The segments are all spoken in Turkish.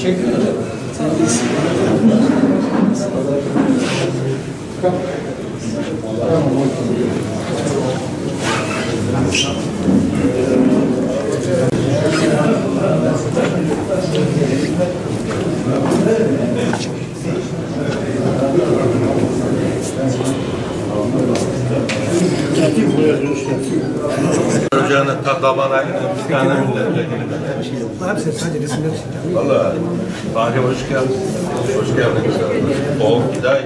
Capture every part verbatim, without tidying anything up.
Teşekkür ederim. Sen iyisin. Hoca'nın tatlabana bir tane milletvekili. Abi sen sadece resimler için. Valla. Fahri hoş geldin. Hoş geldin. O Giday.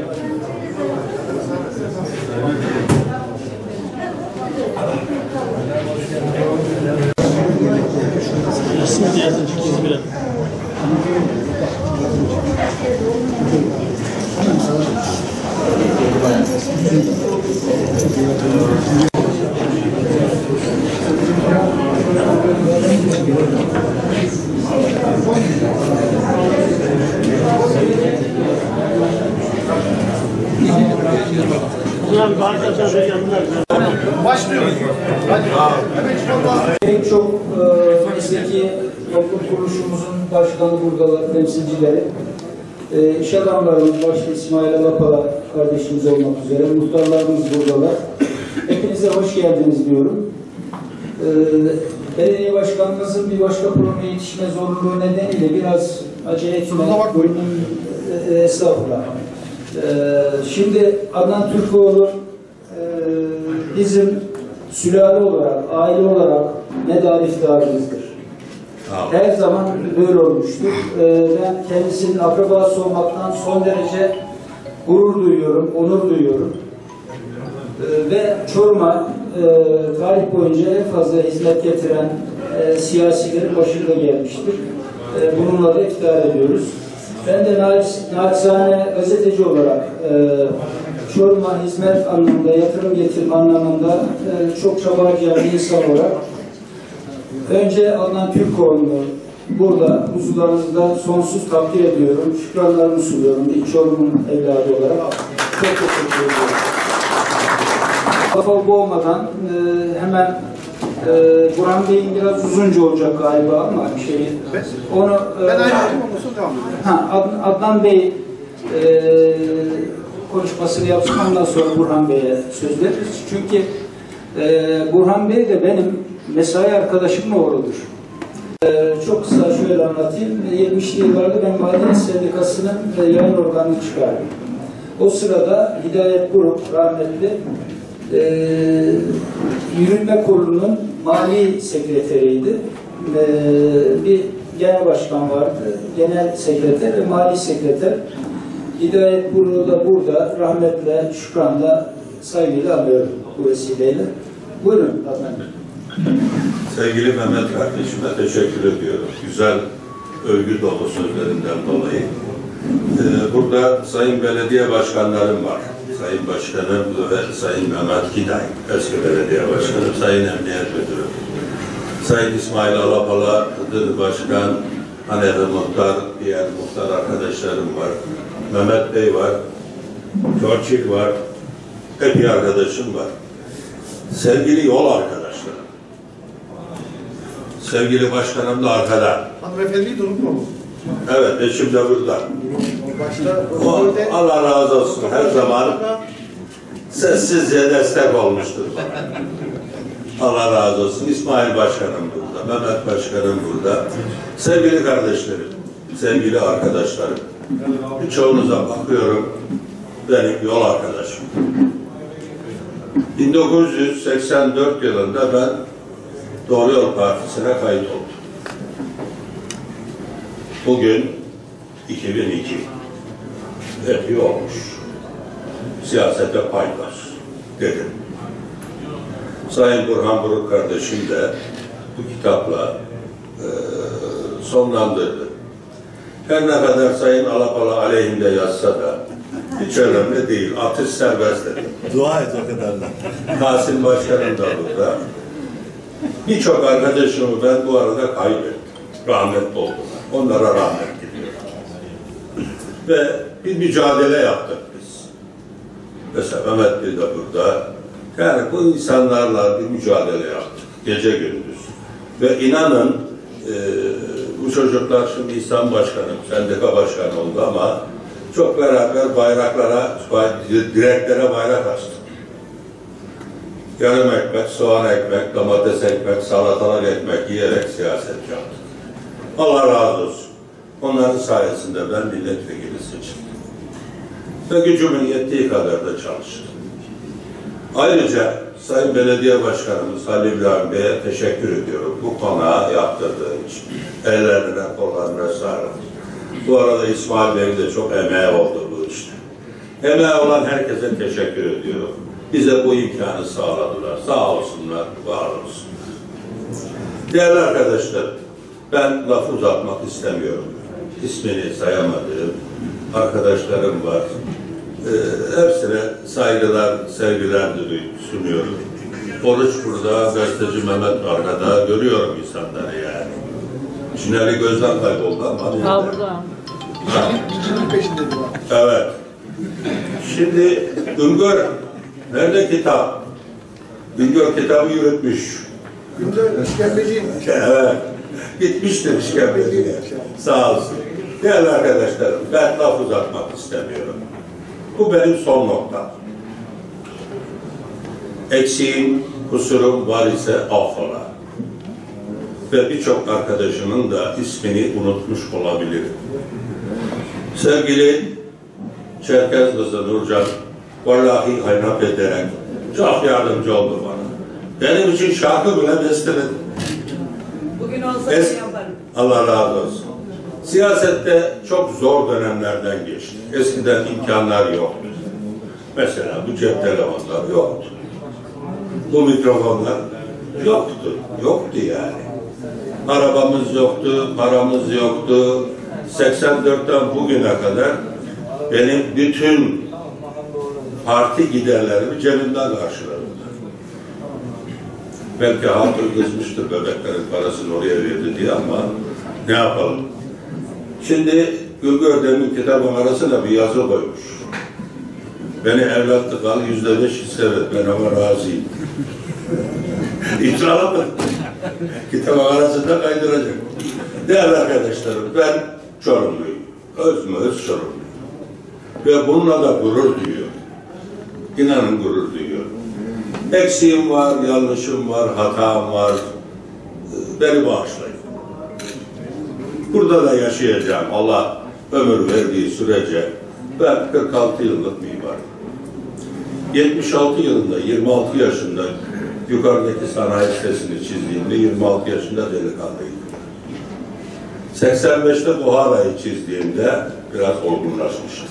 Resim yazın çıkıyoruz biraz. Başlıyoruz. Pek çok e, mesleki toplum kuruluşumuzun başkanı buradalar, temsilcileri. E, iş adamlarımız başta İsmail Alapala kardeşimiz olmak üzere, muhtarlarımız buradalar. Hepinize hoş geldiniz diyorum. E, Belediye başkanımızın bir başka programa yetişme zorunluluğu nedeniyle biraz acele etme, bölümün e, estağfurullah. E, şimdi Adnan Türkoğlu e, bizim sülale olarak, aile olarak medar iftiharımızdır. Her zaman böyle olmuştur. Ee, ben kendisinin akrabası olmaktan son derece gurur duyuyorum, onur duyuyorum. Ee, ve Çorum'a e, tarih boyunca en fazla hizmet getiren e, siyasilerin başında gelmiştir. E, bununla da iftihar ediyoruz. Ben de naçizane gazeteci olarak e, Çorum'a hizmet anlamında, yatırım getirme anlamında e, çok çaba harcayan bir insan olarak önce Adnan Türkoğlu'nu burada huzurlarınızda sonsuz takdir ediyorum. Şükranlarımı sunuyorum. Bir Çorum'un evladı olarak. Çok teşekkür ediyorum. Kafa boğmadan e, hemen e, Burhan Bey'in biraz uzunca olacak galiba ama şey, onu e, Ben aynı olmasın devam edelim. Ha, Ad, Adnan Bey e, konuşmasını yapsın, ondan sonra Burhan Bey'e söz veririz. Çünkü e, Burhan Bey de benim mesai arkadaşımın oğludur. E, çok kısa şöyle anlatayım. yetmişli yıllarda ben Maden Sendikası'nın e, yayın organını çıkardım. O sırada Hidayet Grup rahmetli e, Yürütme Kurulu'nun mali sekreteriydi. E, bir genel başkan vardı, genel sekreter ve mali sekreter. Hidayet Kurulu da burada, rahmetle, şükranla, saygıyla alıyorum bu vesileyle. Buyurun Adnan Bey. Sevgili Mehmet kardeşime teşekkür ediyorum. Güzel, övgü dolu sözlerinden dolayı. Ee, burada Sayın Belediye Başkanlarım var. Sayın Başkanım ve Sayın Mehmet Giday, eski belediye başkanı, Sayın Emniyet Müdürü. Sayın İsmail Alapala, Hıdır Başkan, Hanefe Muhtar, diğer muhtar arkadaşlarım var. Mehmet Bey var, Çorçil var, hep bir arkadaşım var. Sevgili yol arkadaşlarım, sevgili başkanım da arkada. Hanımefendiyi de unutma bu. Evet, eşim de burada. Başta O, Allah razı olsun, her zaman sessizce destek olmuştur bana. Allah razı olsun. İsmail Başkanım burada, Mehmet Başkanım burada. Sevgili kardeşlerim, sevgili arkadaşlarım, birçoğunuza bakıyorum, benim yol arkadaşım. bin dokuz yüz seksen dört yılında ben Doğru Yol Partisi'ne kayıt oldum. Bugün iki bin iki. Epey olmuş. Siyasete pay var dedim. Sayın Burhan Buruk kardeşim de bu kitapla e, sonlandırdı. Her ne kadar Sayın Alapala aleyhinde yazsa da hiç önemli değil. Atış serbest dedi. Dua et o kadar da. Kasım Başkanım da burada. Birçok arkadaşımı ben bu arada kaybettim. Rahmetli oldular. Onlara rahmet diliyorum. Ve bir mücadele yaptık biz. Mesela Mehmet Bey de burada. Yani bu insanlarla bir mücadele yaptık. Gece gündüz. Ve inanın e, bu Bu çocuklar şimdi İhsan Başkanı, sendika başkanı oldu ama çok beraber bayraklara, direklere bayrak astık. Yarım ekmek, soğan ekmek, domates ekmek, salatalık ekmek yiyerek siyaset yaptık. Allah razı olsun. Onların sayesinde ben milletvekili seçildim. Ve gücümün yettiği kadar da çalıştım. Ayrıca Sayın Belediye Başkanımız Halil İbrahim Bey'e teşekkür ediyorum. Bu konağı yaptırdığı için. Ellerine, kollarına sağlık. Bu arada İsmail Bey'in de çok emeği oldu bu işte. Emeği olan herkese teşekkür ediyorum. Bize bu imkanı sağladılar. Sağ olsunlar, var olsunlar. Değerli arkadaşlar, ben laf uzatmak istemiyorum. İsmini sayamadığım arkadaşlarım var. Ee, hepsine saygılar, sevgiler sunuyorum. Oruç burada, gazeteci Mehmet arkada, görüyorum insanları yani. Şinali gözden kayboldu ama. Ha burada. Cicinin peşinde bir var. Evet. Şimdi Güngör, nerede kitap? Güngör kitabı yürütmüş. Güngör işkembeciymiş. Evet. Gitmiştir işkembeciye. Sağ olsun. Değerli arkadaşlarım, ben laf uzatmak istemiyorum. Bu benim son noktam. Eksiğim, kusurum var ise affola. Ve birçok arkadaşımın da ismini unutmuş olabilirim. Sevgili Çerkez kızı Nurcan, vallahi haynat ederek çok yardımcı oldu bana. Benim için şarkı bile besteledi. Bugün olsa Es yaparım. Allah razı olsun. Siyasette çok zor dönemlerden geçti. Eskiden imkanlar yoktu. Mesela bu cep telefonları yoktu. Bu mikrofonlar yoktu. Yoktu yani. Arabamız yoktu, paramız yoktu. seksen dörtten bugüne kadar benim bütün parti giderlerimi cebimden karşıladılar. Belki hatır kızmıştır bebeklerin parasını oraya verdi diye ama ne yapalım? Şimdi Güngör demin kitabın arasına bir yazı koymuş. Beni evlatlık al, yüzde beş hisse ver, ben ama razıyım. İmzaladım. Kitabın arasında kaydıracak. Değerli arkadaşlarım, ben Çorumluyum. Özmü öz Çorumluyum. Ve bununla da gurur duyuyorum. İnanın gurur duyuyorum. Eksiğim var, yanlışım var, hatam var. Beni bağışlayın. Burada da yaşayacağım. Allah ömür verdiği sürece ben kırk altı yıllık mimarım. yetmiş altı yılında, yirmi altı yaşında yukarıdaki sanayi sitesini çizdiğimde yirmi altı yaşında delikanlıydım. seksen beşte Buhara'yı çizdiğimde biraz olgunlaşmıştım.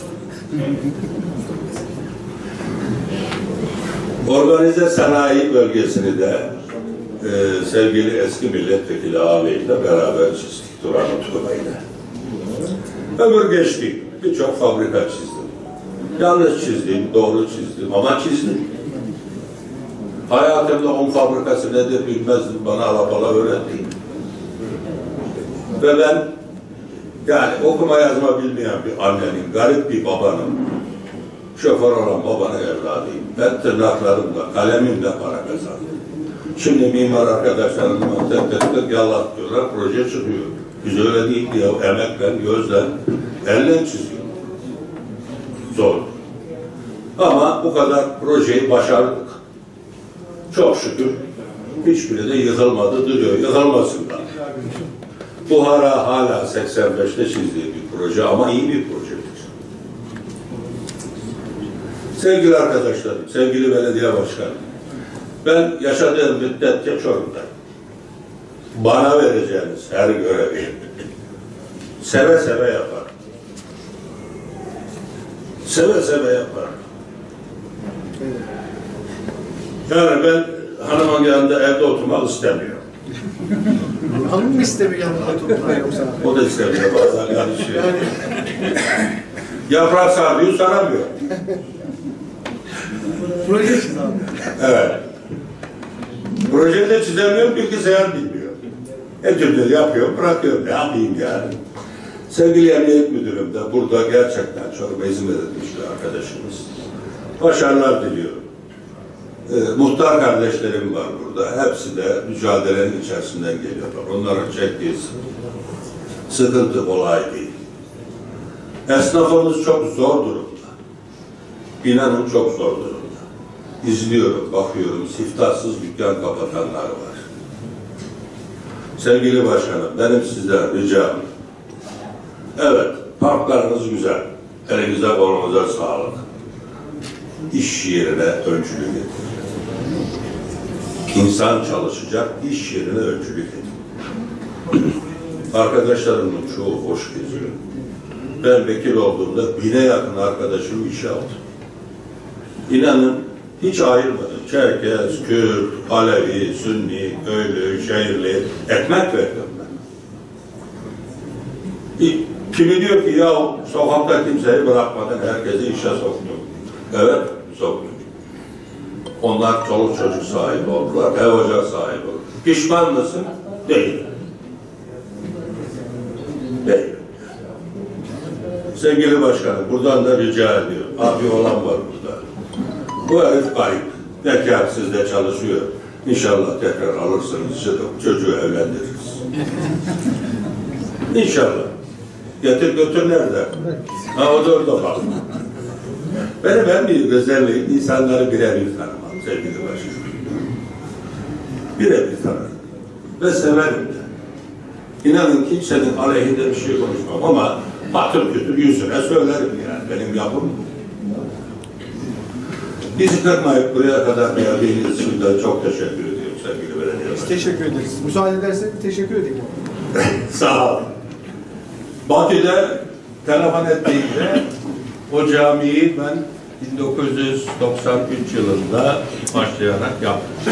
Organize sanayi bölgesini de e, sevgili eski milletvekili ağabeyle beraber çizdik Turan Utku'yla. Ömür geçti. Birçok fabrika çizdim. Yanlış çizdim, doğru çizdim ama çizdim. Hayatımda on fabrikası nedir bilmezdim. Bana alabala öğretti. Ve ben yani okuma yazma bilmeyen bir annenin, garip bir babanın, şoför olan babanın evladıyım. Ben tırnaklarımla, kalemimle para kazandım. Şimdi mimar arkadaşlarımla tek tek tek yallah diyorlar, proje çıkıyor. Biz öyle değil diye emekle, gözle, elle çiziyor. Zor. Ama bu kadar projeyi başardık. Çok şükür hiçbiri de yıkılmadı, duruyor. Yıkılmasınlar. Buhara hala seksen beşte çizdiği bir proje ama iyi bir projedir. Sevgili arkadaşlarım, sevgili belediye başkanım, ben yaşadığım müddetçe Çorum'dayım. Bana vereceğiniz her görevi seve seve yaparım. Seve seve yaparım. Yani ben hanımın yanında evde oturmak istemiyorum. Hanım mı istemiyor yanında oturmaya yoksa? O da istemiyor bazen karışıyor. Yaprak sarmıyor, saramıyor. Proje çiz abi. Evet. Projede çizemiyorum, bilgisayar bilmiyor. Etütleri yapıyorum, bırakıyorum. Ne yapayım yani? Sevgili Emniyet Müdürüm de burada gerçekten Çorum'a hizmet etmiş bir arkadaşımız. Başarılar diliyorum. Ee, muhtar kardeşlerim var burada. Hepsi de mücadelenin içerisinden geliyorlar. Onların çektiği Sıkıntı kolay değil. Esnafımız çok zor durumda. İnanın çok zor durumda. İzliyorum, bakıyorum, siftahsız dükkan kapatanlar var. Sevgili başkanım, benim sizden ricam, evet, parklarınız güzel, elinize kolunuza sağlık. İş yerine öncülük edin. İnsan çalışacak, iş yerine öncülük edin. Arkadaşlarımın çoğu hoş geziyor. Ben vekil olduğumda bine yakın arkadaşımı işe aldım. İnanın hiç ayırmadım. Çerkez, Kürt, Alevi, Sünni, köylü, şehirli ekmek verdim ben. Kimi diyor ki ya sokakta kimseyi bırakmadın, herkesi işe soktun. Evet, soktum. Onlar çoluk çocuk sahibi oldular, ev ocak sahibi oldular. Pişman mısın? Değil. Değil. Sevgili başkanım, buradan da rica ediyorum. Abi olan var burada. Bu herif kayıp. Bekar sizde çalışıyor. İnşallah tekrar alırsınız, çocuğu evlendiririz. İnşallah. Getir götür nerede? Ha o da orada bak. Benim en büyük özelliğim insanları birebir tanımam sevgili başkanım. Birebir tanırım. Ve severim de. İnanın kimsenin aleyhinde bir şey konuşmam ama patır kütür yüzüne söylerim yani. Benim yapım. Bizi kırmayıp buraya kadar geldiğiniz için de çok teşekkür ediyorum sevgili belediye başkanım. Teşekkür ederiz. Müsaade ederseniz teşekkür edelim. Sağ olun. Bakü'de telefon ettiğimde o camiyi ben bin dokuz yüz doksan üç yılında başlayarak yaptım.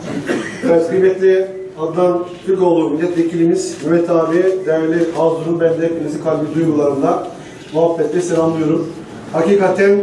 Evet, kıymetli Adnan Türkoğlu milletvekilimiz Mehmet abi, değerli Hazır'ın, ben de hepinizi kalbi duygularımla muhabbetle selamlıyorum. Hakikaten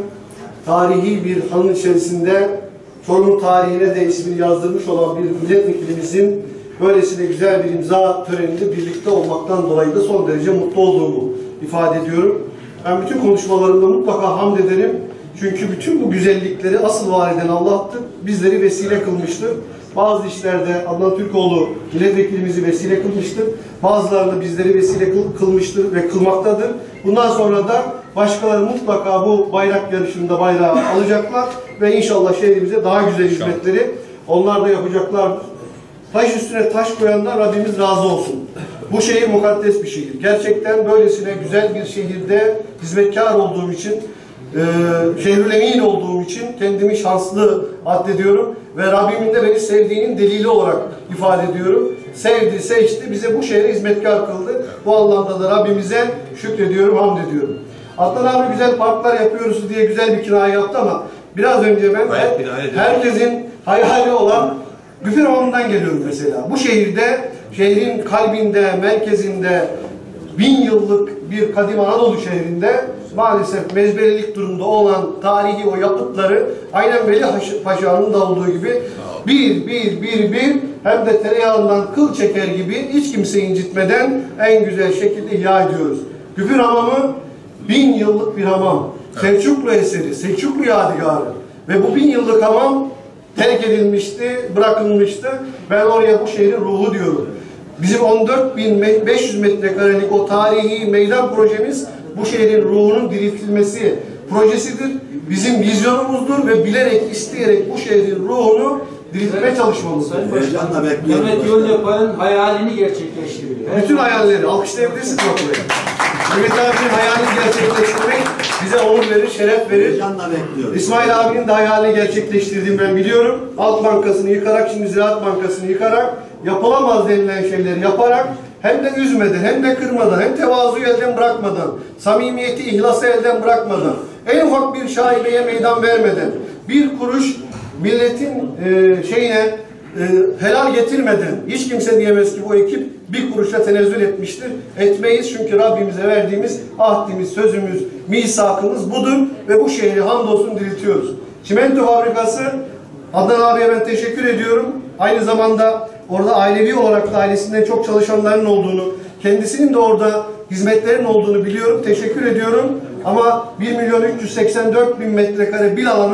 tarihi bir hanın içerisinde Çorum tarihine de ismini yazdırmış olan bir milletvekilimizin böylesine güzel bir imza töreninde birlikte olmaktan dolayı da son derece mutlu olduğumu ifade ediyorum. Ben bütün konuşmalarımda mutlaka hamd ederim. Çünkü bütün bu güzellikleri asıl var eden Allah'tır. Bizleri vesile kılmıştır. Bazı işlerde Adnan Türkoğlu milletvekilimizi vesile kılmıştır. Bazılarında bizleri vesile kılmıştır ve kılmaktadır. Bundan sonra da başkaları mutlaka bu bayrak yarışında bayrağı alacaklar ve inşallah şehrimize daha güzel hizmetleri onlar da yapacaklar. Taş üstüne taş koyan da Rabbimiz razı olsun. Bu şehir mukaddes bir şehir. Gerçekten böylesine güzel bir şehirde hizmetkar olduğum için, e, şehrül emin olduğum için kendimi şanslı addediyorum. Ve Rabbimin de beni sevdiğinin delili olarak ifade ediyorum. Sevdi, seçti, bize bu şehre hizmetkar kıldı. Bu anlamda da Rabbimize şükrediyorum, hamd ediyorum. Adnan abi güzel parklar yapıyoruz diye güzel bir kinaye yaptı ama biraz önce ben her, herkesin hayali olan Güfürhamam'dan geliyorum mesela. Bu şehirde, şehrin kalbinde, merkezinde, bin yıllık bir kadim Anadolu şehrinde maalesef mezbelelik durumda olan tarihi o yapıtları aynen Veli Paşa'nın da olduğu gibi bir bir bir bir hem de tereyağından kıl çeker gibi hiç kimseyi incitmeden en güzel şekilde ihya ediyoruz. Güfürhamamı bin yıllık bir hamam. Selçuklu eseri, Selçuklu yadigarı. Ve bu bin yıllık hamam terk edilmişti, bırakılmıştı. Ben oraya bu şehrin ruhu diyorum. Bizim on dört bin beş yüz metrekarelik o tarihi meydan projemiz bu şehrin ruhunun diriltilmesi projesidir. Bizim vizyonumuzdur ve bilerek, isteyerek bu şehrin ruhunu diriltmeye çalışmamızdır. Mehmet Yolyapan'ın hayalini gerçekleştiriyor. Bütün hayalleri alkışlayabilirsiniz buraya. Mehmet abinin hayalini gerçekleştirmek bize onur verir, şeref verir. İsmail abinin de hayalini gerçekleştirdiğimi ben biliyorum. Halk Bankası'nı yıkarak, şimdi Ziraat Bankası'nı yıkarak, yapılamaz denilen şeyleri yaparak, hem de üzmeden, hem de kırmadan, hem tevazuyu elden bırakmadan, samimiyeti, ihlası elden bırakmadan, en ufak bir şaibeye meydan vermeden, bir kuruş milletin e, şeyine e, helal getirmeden, hiç kimse diyemez ki bu ekip bir kuruşa tenezzül etmiştir. Etmeyiz çünkü Rabbimize verdiğimiz ahdimiz, sözümüz, misakımız budur ve bu şehri hamdolsun diriltiyoruz. Çimento fabrikası, Adnan abiye ben teşekkür ediyorum. Aynı zamanda orada ailevi olarak da ailesinden çok çalışanların olduğunu, kendisinin de orada hizmetlerin olduğunu biliyorum. Teşekkür ediyorum. Ama bir milyon üç yüz seksen dört bin metrekare bir alanı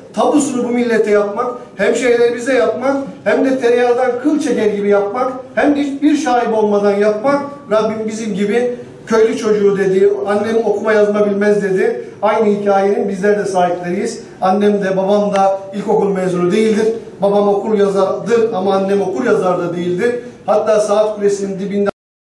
tabusunu bu millete yapmak, hemşehrilerimize yapmak, hem de tereyağdan kıl çeker gibi yapmak, hem de hiçbir şaibe olmadan yapmak, Rabbim bizim gibi köylü çocuğu dedi, annem okuma yazma bilmez dedi. Aynı hikayenin bizler de sahipleriyiz. Annem de babam da ilkokul mezunu değildir. Babam okur yazardır ama annem okur yazar da değildir. Hatta Saat Kulesi'nin dibinde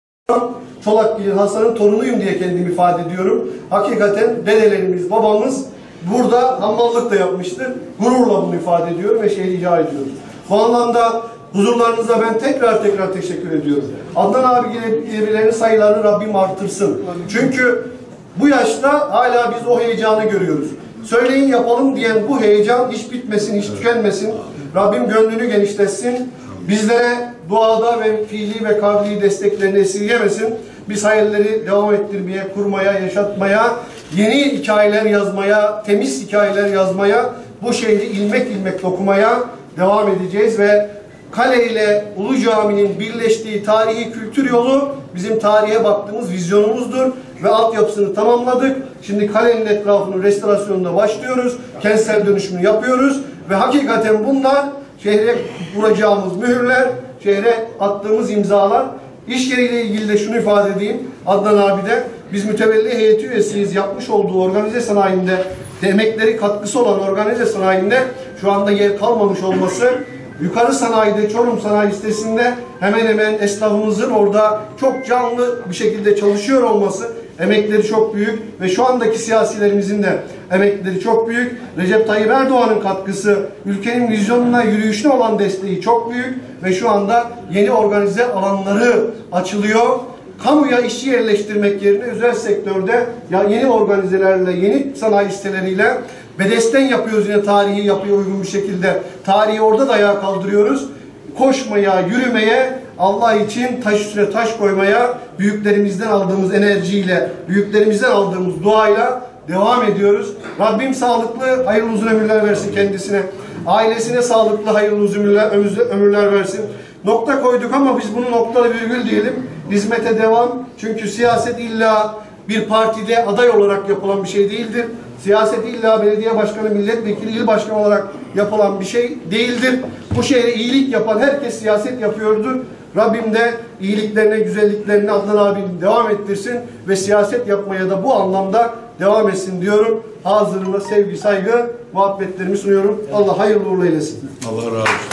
Çolakgil'in Hasan'ın torunuyum diye kendimi ifade ediyorum. Hakikaten dedelerimiz, babamız burada hammallık da yapmıştır. Gururla bunu ifade ediyorum ve şey rica ediyorum. Bu anlamda huzurlarınıza ben tekrar tekrar teşekkür ediyorum. Adnan abi gibilerin sayılarını Rabbim artırsın. Çünkü bu yaşta hala biz o heyecanı görüyoruz. Söyleyin yapalım diyen bu heyecan hiç bitmesin, hiç tükenmesin. Rabbim gönlünü genişletsin. Bizlere duada ve fiili ve kavli desteklerini esirgemesin. Biz hayalleri devam ettirmeye, kurmaya, yaşatmaya, yeni hikayeler yazmaya, temiz hikayeler yazmaya, bu şehri ilmek ilmek dokumaya devam edeceğiz ve Kale ile Ulu Cami'nin birleştiği tarihi kültür yolu bizim tarihe baktığımız vizyonumuzdur ve altyapısını tamamladık. Şimdi kalenin etrafının restorasyonuna başlıyoruz. Kentsel dönüşümünü yapıyoruz ve hakikaten bunlar şehre vuracağımız mühürler, şehre attığımız imzalar. İş yeriyle ilgili de şunu ifade edeyim. Adnan abi de biz mütevelli heyeti üyesiyiz. Yapmış olduğu organize sanayinde, emekleri katkısı olan organize sanayinde şu anda yer kalmamış olması, yukarı sanayide, Çorum Sanayi sitesinde hemen hemen esnafımızın orada çok canlı bir şekilde çalışıyor olması, emekleri çok büyük ve şu andaki siyasilerimizin de emekleri çok büyük. Recep Tayyip Erdoğan'ın katkısı, ülkenin vizyonuna, yürüyüşüne olan desteği çok büyük ve şu anda yeni organize alanları açılıyor. Kamuya işçi yerleştirmek yerine özel sektörde ya yeni organizelerle, yeni sanayi siteleriyle bedesten yapıyoruz yine tarihi yapıya uygun bir şekilde. Tarihi orada da ayağa kaldırıyoruz. Koşmaya, yürümeye, Allah için taş üstüne taş koymaya büyüklerimizden aldığımız enerjiyle, büyüklerimizden aldığımız duayla devam ediyoruz. Rabbim sağlıklı, hayırlı uzun ömürler versin kendisine. Ailesine sağlıklı, hayırlı uzun ömürler, ömürler versin. Nokta koyduk ama biz bunu noktalı virgül diyelim. Hizmete devam. Çünkü siyaset illa bir partide aday olarak yapılan bir şey değildir. Siyaset illa belediye başkanı, milletvekili, il başkanı olarak yapılan bir şey değildir. Bu şehre iyilik yapan herkes siyaset yapıyordur. Rabbim de iyiliklerine, güzelliklerine Adnan abinin devam ettirsin ve siyaset yapmaya da bu anlamda devam etsin diyorum. Hazırına sevgi, saygı, muhabbetlerimi sunuyorum. Allah hayırlı uğurlu eylesin. Allah razı olsun.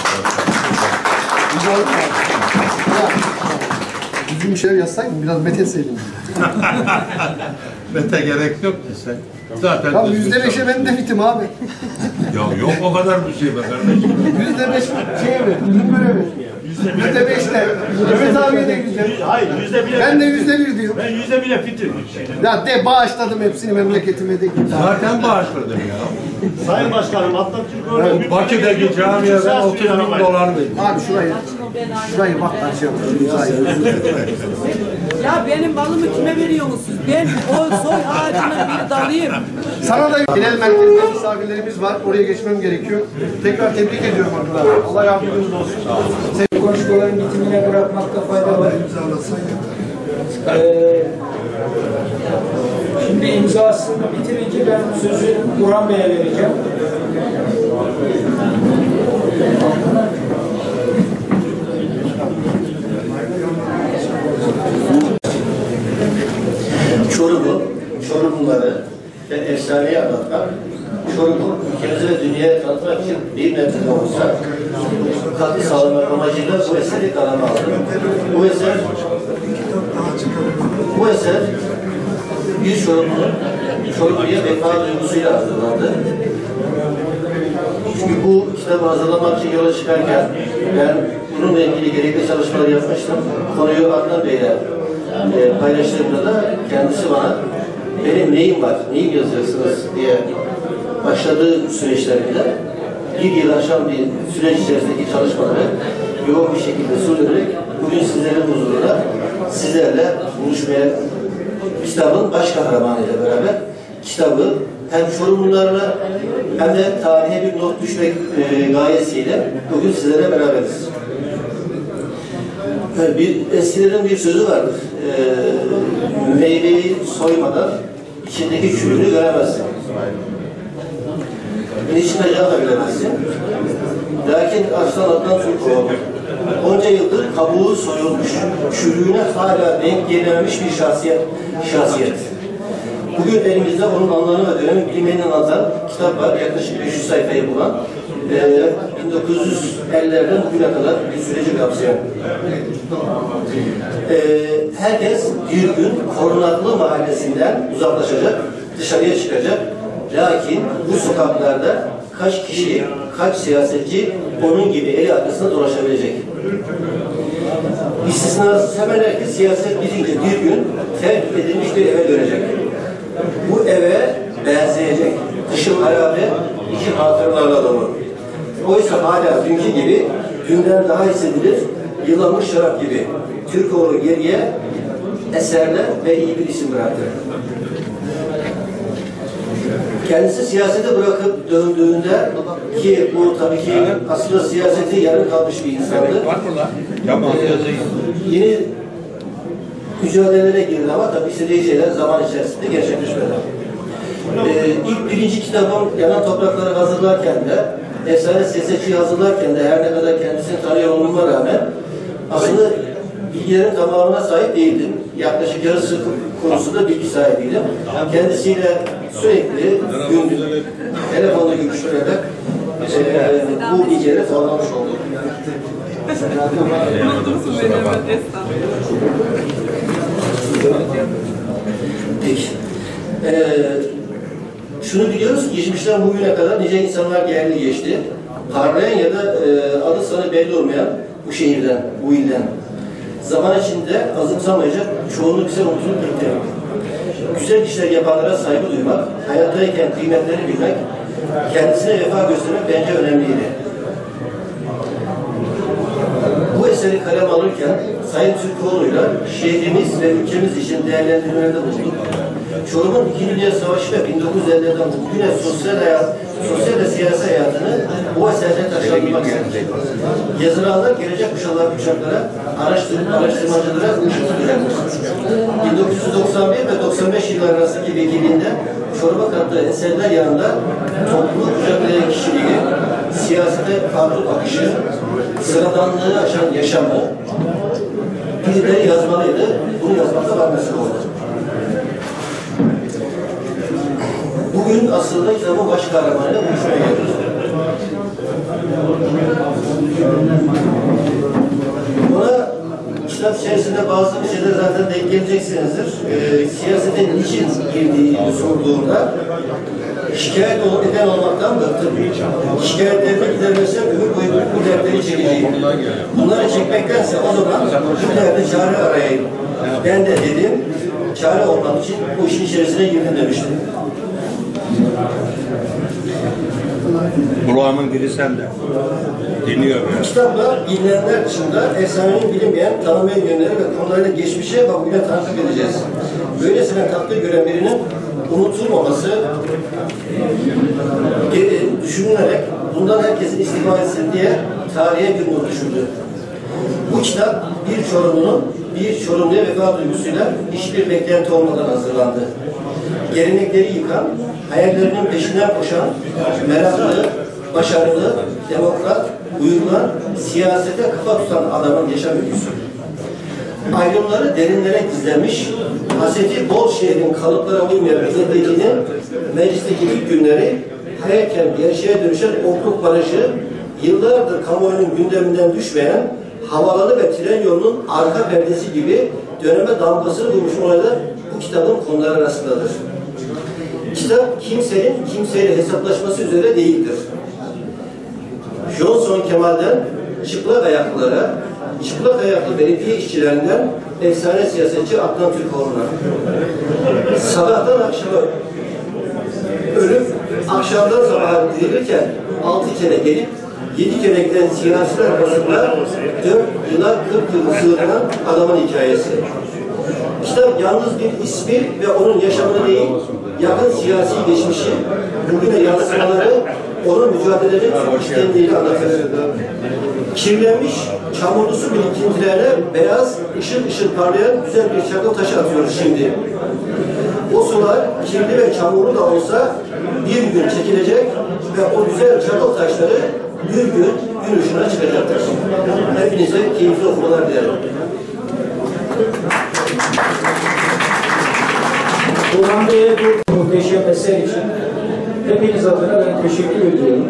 Düzgün bir şeyler yazsaydın, biraz methetseydin. Mete gerek yok ki sen. Zaten Tamam, yüzde beşe ben de fitim abi. Ya yok o kadar bir şey be kardeşim. Yüzde beş şeye ver, bizim görevi. Yüzde beşte. Mehmet abiye de güzel. Hayır, yüzde bile. Ben de yüzde bir diyorum. Ben yüzde bile fitim. Ya de bağışladım hepsini memleketime de. Zaten bağışladım ya. Sayın Başkanım, Atatürk öyle Bakü'deki camiye ben otuz bin dolar verdim. Abi şurayı, şurayı bak ben şey yapayım. Ya benim malımı kime veriyorsunuz siz? Ben o soy ağacının bir dalıyım. Sana da genel merkezde misafirlerimiz var. Oraya geçmem gerekiyor. Tekrar tebrik ediyorum arkadaşlar. Allah yardımcınız olsun. Konuşmaların bitimine bırakmakta fayda var. Ee, şimdi imzasını bitirince ben sözü Burhan Bey'e vereceğim. Çorum'u, Çorumluları ve efsaneyi anlatmak, Çorum'u ülkemize ve dünyaya tanıtmak için bir nebze de olsa katkı sağlamak amacıyla bu eseri kaleme aldım. Bu eser, bu eser bir Çorumlu'nun Çorumlu'ya vefa duygusuyla hazırlandı. Çünkü bu kitabı hazırlamak için yola çıkarken ben bununla ilgili gerekli çalışmalar yapmıştım. Konuyu Adnan Bey'le e, paylaştığımda da kendisi bana benim neyim var, neyim yazacaksınız diye başladığı süreçlerinde bir yıl aşan bir süreç içerisindeki çalışmaları yoğun bir şekilde sürdürerek bugün sizlerin huzuruna sizlerle buluşmaya kitabın baş kahramanıyla beraber kitabı hem Çorumlularla hem de tarihe bir not düşmek e, gayesiyle bugün sizlere beraberiz. Bir, eskilerin bir sözü vardır. E, meyveyi soymadan içindeki çürüğünü göremezsin. ne çıkacağını da bilemezsin. Lakin Arslan Adnan Türkoğlu onca yıldır kabuğu soyulmuş, çürüğüne hala renk gelememiş bir şahsiyet. şahsiyet. Bugün elimizde onun anlamı ve dönemi bilimini anlatan kitap var. Yaklaşık beş yüz sayfayı bulan. Ee, bin dokuz yüz ellilerden bugüne kadar bir süreci kapsayan. Ee, herkes bir gün Korunaklı Mahallesi'nden uzaklaşacak, dışarıya çıkacak. Lakin bu sokaklarda kaç kişi, kaç siyasetçi onun gibi eli arkasında dolaşabilecek. İstisnasız hemen herkes siyaset bitince bir gün terk edilmiş bir eve dönecek. Bu eve benzeyecek. Dışı harabe, içi hatıralarla dolu. Oysa hala dünkü gibi, dünden daha hissedilir, yılanmış şarap gibi. Türkoğlu geriye eserler ve iyi bir isim bıraktı. Kendisi siyasete bırakıp döndüğünde, ki bu tabii ki aslında siyaseti yarım kalmış bir insandı. Ee, yeni mücadelelere girdi ama tabii istediği şeyler zaman içerisinde gerçekleşmedi. Ee, ilk birinci kitabım Yanan Toprakları hazırlarken de, Efsane Siyasetçi'yi hazırlarken de her ne kadar kendisini tanıyor olmama rağmen aslında bilgilerin tamamına sahip değildim. Yaklaşık yarısı konusunda bilgi sahibiydim. Kendisiyle sürekli gündüz telefonla görüşerek e, bu bilgileri sağlamış oldum. Peki. Ee, şunu biliyoruz ki geçmişten bugüne kadar nice insanlar geldi geçti. Parlayan ya da e, adı sana belli olmayan bu şehirden, bu ilden. Zaman içinde azımsamayacak, çoğunluk bize unutulup gitti. Güzel işler yapanlara saygı duymak, hayattayken kıymetlerini bilmek, kendisine vefa göstermek bence önemliydi. Bu eseri kalem alırken Sayın Türkoğlu'yla şehrimiz ve ülkemiz için değerlendirmelerde bulunduk. Çorum'un İkinci Dünya Savaşı ve bin dokuz yüz ellilerden bugüne sosyal hayat, sosyal ve siyasi hayatını bu eserle taşlandırmak istedik. Yazılanlar gelecek kuşaklar kuşaklara, araştır, araştırmacılara ışık tutacaktır. bin dokuz yüz doksan bir ve doksan beş yıllar arasındaki vekilliğinde Çorum'a kattığı eserler yanında topluluğu kucaklayan kişiliği, siyasete farklı bakışı, sıradanlığı aşan yaşamı birileri yazmalıydı. Bunu yazmakta var nasıl oldu. Bugün aslında kitabın baş kahramanıyla buluşmaya geldik. Ona kitap içerisinde bazı şeyler zaten denk geleceksinizdir. Ee, siyasete niçin girdiğini sorduğunda şikayet olup neden olmaktan bıktım. Şikayetlerini gidermesem ömür boyu bu dertleri çekeceğim. Bunları çekmektense o zaman bu derde çare arayayım. Ben de dedim, çare olmak için bu işin içerisine girdim demiştim. Kulağımın biri sende. Dinliyorum. Bu kitapla bilinenler dışında efsanenin bilinmeyen, tanımayan yönleri ve konularıyla geçmişe ve bugüne takip edeceğiz. Böylesine takdir gören birinin unutulmaması düşünülerek bundan herkesin istifade etsin diye tarihe bir not düşürdü. Bu kitap bir Çorumlu'nun bir Çorumlu'ya vefa duygusuyla hiçbir beklenti olmadan hazırlandı. Gelenekleri yıkan, hayallerinin peşinden koşan, meraklı, başarılı, demokrat, uygulan, siyasete kafa tutan adamın yaşam öyküsü. Ayrımları derinlere gizlenmiş, haseti bol şehrin kalıplara uymayan milletvekilinin meclisteki ilk günleri hayalken gerçeğe dönüşen okluk barışı, yıllardır kamuoyunun gündeminden düşmeyen havaalanı ve tren yolunun arka perdesi gibi döneme damgasını vurmuş olaylar bu kitabın konuları arasındadır. Kitap kimsenin kimseyle hesaplaşması üzere değildir. Johnson Kemal'den çıplak ayaklılara, çıplak ayaklı belediye işçilerinden efsane siyasetçi Adnan Türkoğlu'na. Sabahtan akşama ölüp akşamdan sabaha dirilirken altı kere gelip yedi kere giden siyasiler arasında dört yıla kırk yıl sığınan adamın hikayesi. Kitap yalnız bir ismi ve onun yaşamını değil, yakın siyasi geçmişi, bugüne yansımaları, onun mücadeleci işlemliğiyle anlatır. Kirlenmiş, çamurlu su birikintilerine beyaz, ışıl ışıl parlayan güzel bir çakıl taşı atıyoruz şimdi. O sular kirli ve çamurlu da olsa bir gün çekilecek, ve o güzel çakıl taşları bir gün gün ışığına çıkacaktır. Hepinize keyifli okumalar dilerim. Burhan Bey'e bu muhteşem eser için hepiniz adına ben teşekkür ediyorum.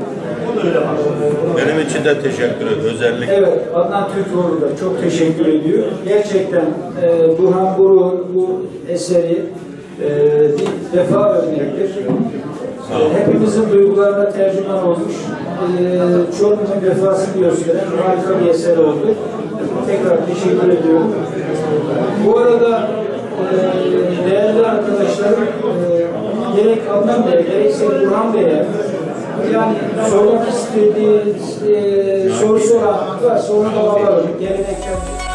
Benim için de teşekkür ederim. Özellikle. Evet, Adnan Türkoğlu da çok teşekkür ediyor. Gerçekten e, Burhan Buruk'un bu eseri e, bir vefa örneğidir. E, hepimizin duygularına tercüman olmuş, e, Çorum'un vefasını gösteren harika bir eser oldu. Tekrar teşekkür ediyorum. Bu arada e, değerli arkadaşlarım, e, gerek Adnan Bey, gerekse Burhan Bey'e yani sormak istediği e, soru soran varsa onu da alalım. Geleneksel